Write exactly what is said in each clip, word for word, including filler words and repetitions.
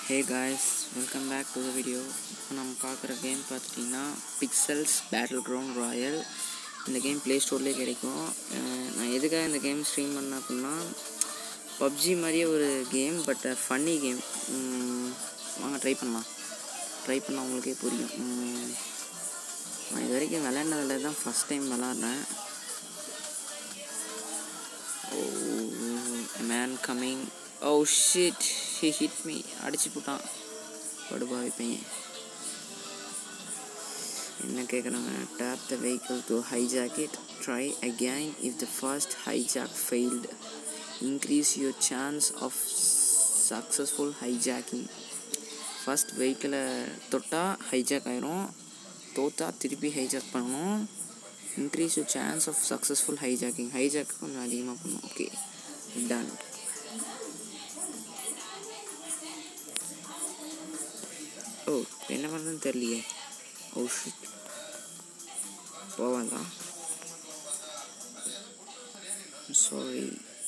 Hey guys, welcome back to the video. இப்போ நம்ம பார்க்குற கேம் பார்த்துட்டிங்கன்னா பிக்சல்ஸ் பேட்டில் கிரவுண்ட் ராயல். இந்த கேம் ப்ளே ஸ்டோர்லேயே கிடைக்கும். நான் எதுக்காக இந்த கேம் ஸ்ட்ரீம் பண்ணேன் அப்படின்னா, பப்ஜி மாதிரியே ஒரு கேம், பட் ஃபன்னி கேம். வாங்க ட்ரை பண்ணலாம். ட்ரை பண்ணால் உங்களுக்கே புரியும். நான் இது வரைக்கும் விளையாண்டதில் தான் ஃபஸ்ட் டைம் விளாட்றேன். Oh man coming. Oh shit, he hit me. அடிச்சு போட்டான் படுபாவி பையன். என்ன கேட்குறாங்க? Tap the vehicle to hijack it. Try again if the first hijack failed. Increase your chance of successful hijacking. First வெஹிக்கிளை தொட்டால் ஹைஜாக் ஆயிரும், தோத்தா திருப்பி ஹைஜாக் பண்ணணும். Increase your chance of successful hijacking. Hijack கொஞ்சம் அதிகமாக பண்ணணும். Okay done. ஓ என்ன பண்ணுறதுன்னு தெரியலையே. ஓ ஷிட், போவாதா? Sorry.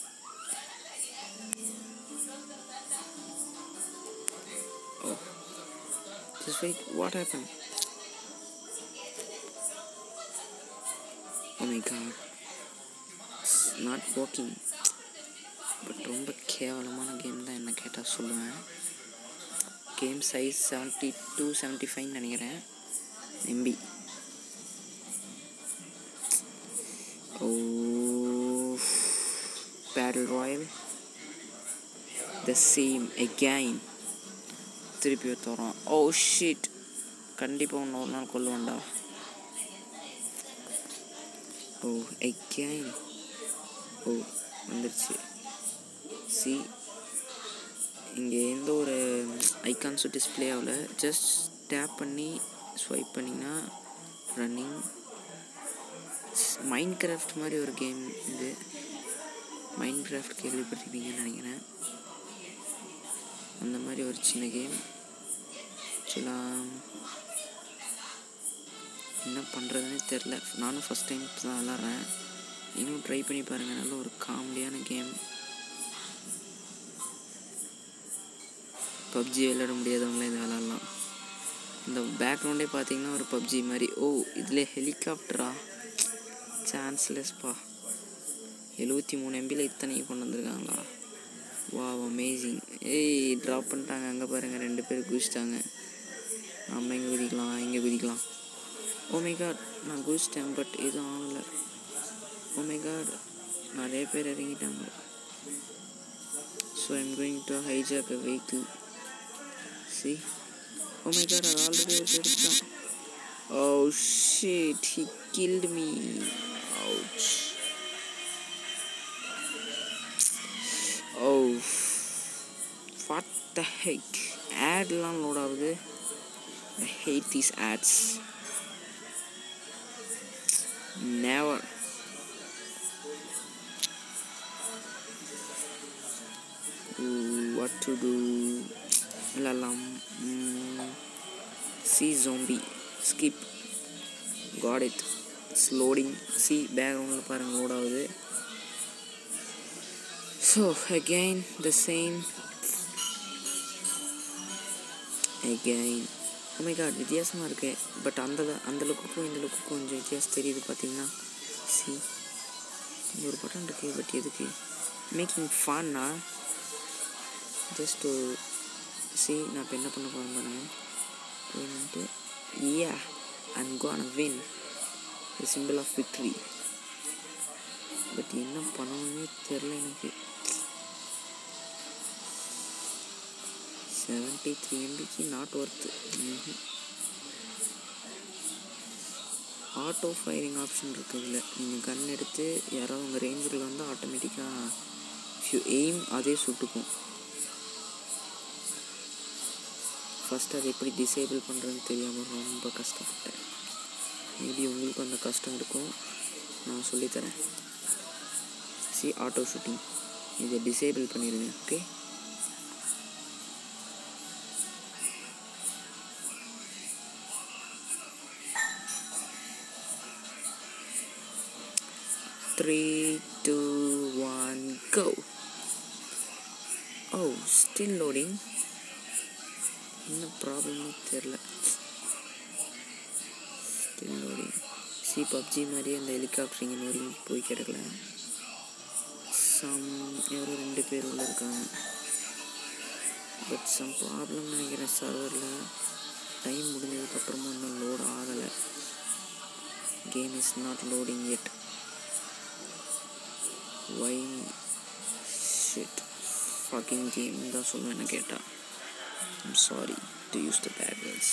Oh just wait, what happen? Oh my god, it's not working. But ரொம்ப கேவலமான கேம் தான் என்ன கேட்டால் சொல்லுவேன். Game size seventy two seventy ஃபைவ்னு நினைக்கிறேன் MB. Oh battle royale the same again. திருப்பி தரோம். ஓ ஷிட், கண்டிப்பாக ஒன்று ஒரு நாள் கொல்லுவேன்டா. ஓ எகைன். ஓ வந்துடுச்சு. சி, இங்கே எந்த ஒரு ஐக்கான்ஸும் டிஸ்பிளே ஆகல. ஜஸ்ட் டேப் பண்ணி ஸ்வைப் பண்ணிங்கன்னா ரன்னிங். மைண்ட் கிராஃப்ட் மாதிரி ஒரு கேம் இது. மைண்ட் கிராஃப்ட் கேள்விப்பட்டிருப்பீங்கன்னு நினைக்கிறேன். அந்த மாதிரி ஒரு சின்ன கேம். ஆக்சுவலாக என்ன பண்ணுறதுன்னு தெரில. நானும் ஃபஸ்ட் டைம் தான் விளாட்றேன். நீங்களும் ட்ரை பண்ணி பாருங்கள். நல்ல ஒரு காமெடியான கேம். பப்ஜி விளையாட முடியாதவங்களே இதை விளாட்லாம். இந்த பேக்ரவுண்டே பார்த்தீங்கன்னா ஒரு பப்ஜி மாதிரி. ஓ இதில் ஹெலிகாப்டரா? சான்ஸ்லெஸ்ப்பா. எழுபத்தி மூணு எம்பியில் இத்தனையும் கொண்டு வந்திருக்காங்களா? வா அமேசிங். ஏய் ட்ராப் பண்ணிட்டாங்க. அங்கே பாருங்கள், ரெண்டு பேர் குதிச்சிட்டாங்க. நம்ம எங்கே குதிக்கலாம், இங்கே குதிக்கலாம். ஓ மை காட், நான் குதிச்சிட்டேன், பட் எதுவும் ஆகலை. ஓ மை காட், நிறைய பேர் இறங்கிட்டாங்க. So I'm going to hijack a vehicle. See? Oh my god, I already was. Oh shit, he killed me. Ouch. Oh, what the heck? Ad லாம் load ஆகுது. I hate these ads. Never. Ooh, what to do? விளாட்லாம். See zombie skip. Got it. It's loading. See பேக்ரவுண்டில் பாருங்கள் load ஆகுது. So again the same again. Oh my god, வித்தியாசமாக இருக்குது. But அந்த அந்த லுக்குக்கும் இந்த லுக்குக்கும் கொஞ்சம் வித்தியாசம் தெரியுது பார்த்தீங்கன்னா. சி இந்த ஒரு பட்டன் இருக்குது, பட் எதுக்கு? மேக்கிங் ஃபன்னா. ஜஸ்ட் சி, நான் இப்போ என்ன பண்ண போகிறேன் பாருங்க. போயிட்டு yeah I'm gonna win, the symbol of victory. But என்ன பண்ணணும்னே தெரில எனக்கு. செவன்ட்டி த்ரீ எம்பிக்கு not worth. Auto firing option இருக்குது இதில். நீங்கள் கன் எடுத்து யாராவது உங்கள் ரேஞ்சில் வந்து ஆட்டோமேட்டிக்காக யூ எய்ம் அதே சுட்டுக்கும். ஃபஸ்ட்டு அதை எப்படி டிசேபிள் பண்ணுறதுன்னு தெரியாமல் ரொம்ப கஷ்டப்பட்டேன். மேபி உங்களுக்கு அந்த கஷ்டம் இருக்கும், நான் சொல்லித்தரேன். சி ஆட்டோ ஷூட்டிங், இதை டிசேபிள் பண்ணிடுங்க. Okay, three two one go. Oh, still loading. என்ன ப்ராப்ளம்னு தெரில. Still loading. சி பப்ஜி மாதிரியே அந்த ஹெலிகாப்டர் இங்கே லோடிங் போய் கிடக்கல. சம் யாரோ ரெண்டு பேர் உள்ள இருக்காங்க. பட் சம் ப்ராப்ளம் நினைக்கிறேன் சர்வரில். டைம் முடிஞ்சதுக்கப்புறமா இன்னும் லோட் ஆகலை. Game is not loading yet. Why shit fucking game தான் சொல்லுவேன்னு கேட்டா. I'm sorry to use the bad words.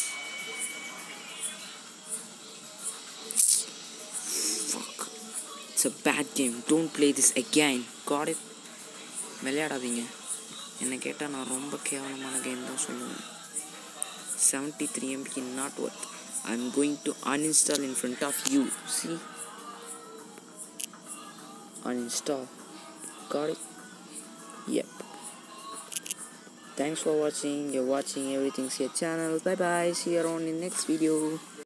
Fuck. It's a bad game. Don't play this again. Got it? விளையாடாதீங்க. என்னை கேட்டால் நான் ரொம்ப கேவலமான கேம் தான் சொல்லுவேன். செவன்ட்டி த்ரீ எம்பிக்கு not worth. I'm going to uninstall in front of you. See? Uninstall. Got it? Yep. Thanks for watching. You're watching Everything's Your channel. Bye bye. See you around in next video.